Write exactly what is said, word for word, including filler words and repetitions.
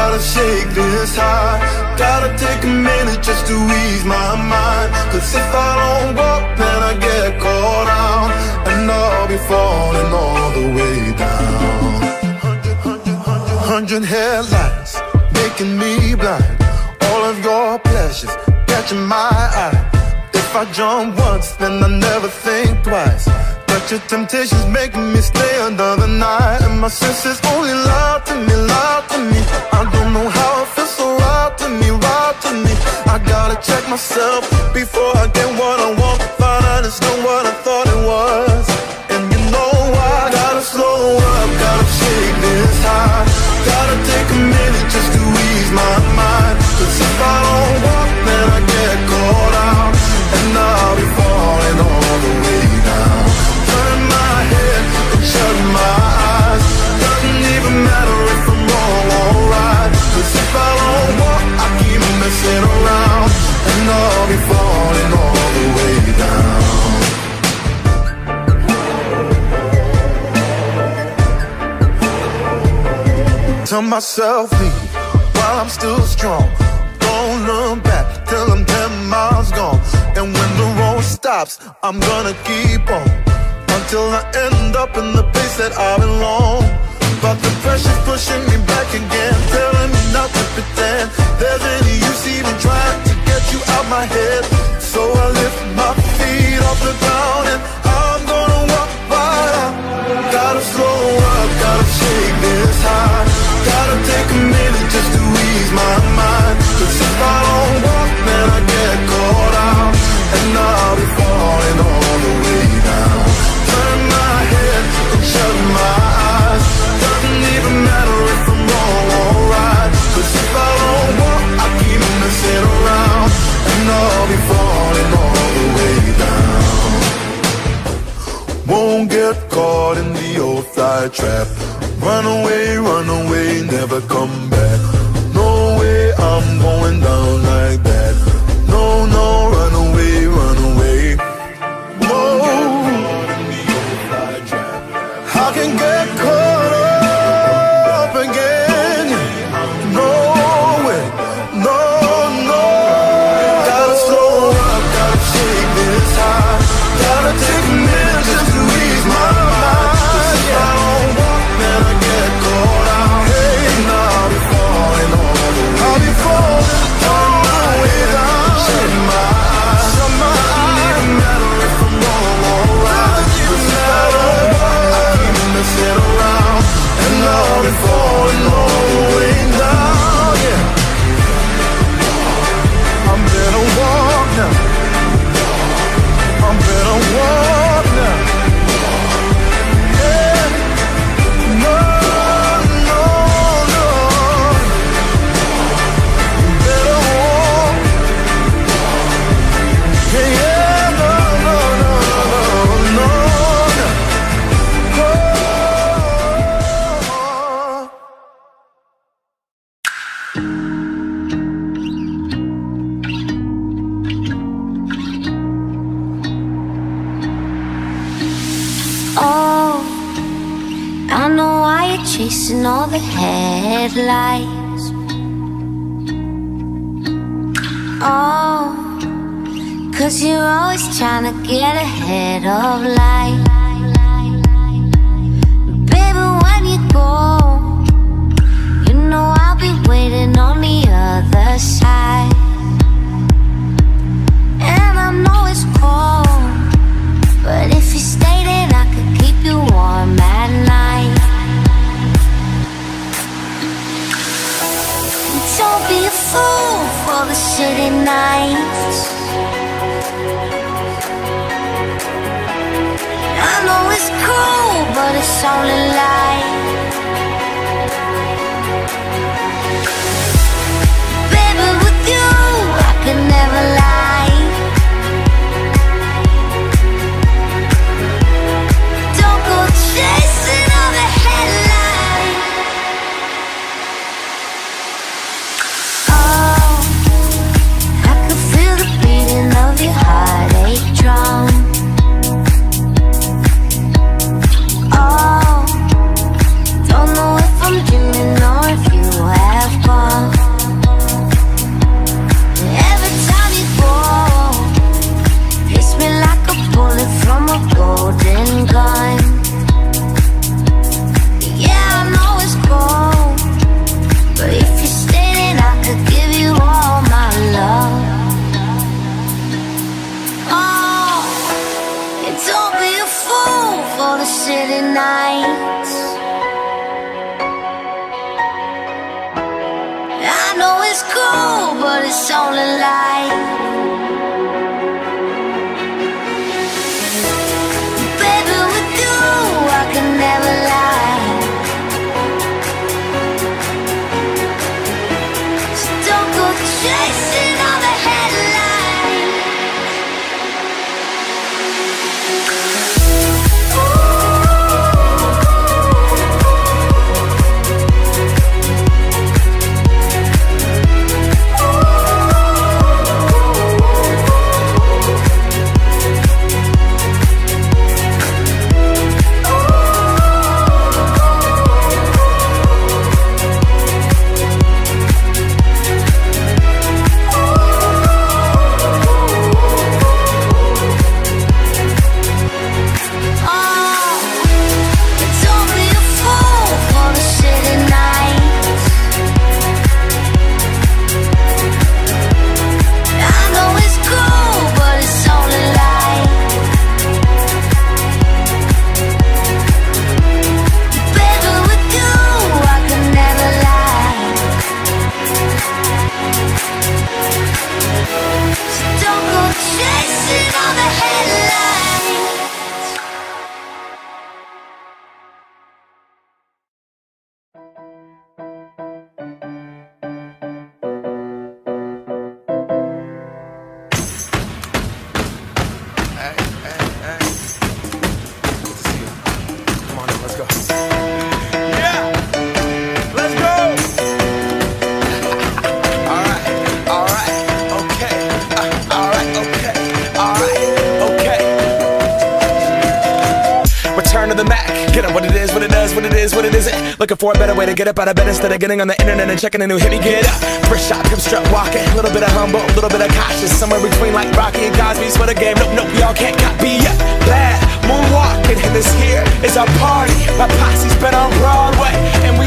gotta shake this high. Gotta take a minute just to ease my mind. Cause if I don't walk, then I get caught out, and I'll be falling all the way down. Hundred, hundred, hundred, hundred headlights making me blind. All of your pleasures catching my eye. If I jump once, then I never think twice. But your temptation's making me stay another night, and my senses only lie to me, lie to me. I don't know how it feels so right to me, right to me. I gotta check myself before I get what I want. Find out it's not what I thought it was. And you know why? Gotta slow up, gotta shake this high. Gotta take a minute just to ease my mind. Cause if I don't walk, then I get caught out, and I'll be falling all the way down. Turn my head and shut my eyes. Doesn't even matter if I'm wrong or right. Cause if I don't walk, I keep messing around, and I'll be falling all the way down. Tell myself leave while I'm still strong. Don't look back till I'm ten miles gone. And when the road stops, I'm gonna keep on until I end up in the place that I belong. But the pressure's pushing me back again, telling me not to pretend there's any use even trying to get you out my head. So I lift my feet off the ground and I'm gonna walk right out. Gotta slow up, gotta shake this high. Gotta take a minute just to ease my mind. Cause if I don't walk, then I get caught out, and I'll be falling all the way down. Turn my head and shut my eyes. Doesn't even matter if I'm wrong or right. Cause if I don't walk, I keep messing around, and I'll be falling all the way down. Won't get caught in the old fly trap. Run away, run away, never come back. No way I'm going down like that. No, no, run away, run away. No, I can get caught up again. No way, no, no. Gotta slow up, gotta shake this high. Gotta take a minute just to ease my mind. Cause if I don't walk, then I get caught out, and I'll be falling all the way. I'll be falling all the way down. Shut my eyes, shut my eyes. Doesn't even matter if I'm wrong or right. Cause if I don't walk, I keep messing around, and I'll be falling all the way down. Yeah, I'm better walk now. I'm better walk now. Chasing all the headlights. Oh, cause you're always trying to get ahead of life. Baby, when you go, you know I'll be waiting on the other side. And I know it's cold, but if you stay then I could keep you warm at night. Don't be a fool for the city nights. I know it's cool, but it's only light. Baby, with you, I could never lie. Don't go chasing all the headlights. Of your heartache drum. Oh, it's all a lie. Baby, with you I can never lie. So don't go chasing all the headlines. Looking for a better way to get up out of bed instead of getting on the internet and checking a new hit. Me get up, first shot, come strut walking. A little bit of humble, a little bit of cautious. Somewhere between like Rocky and Cosby's for the game. Nope, nope, y'all can't copy yet. Bad moonwalking, and this here is our party. My posse's been on Broadway, and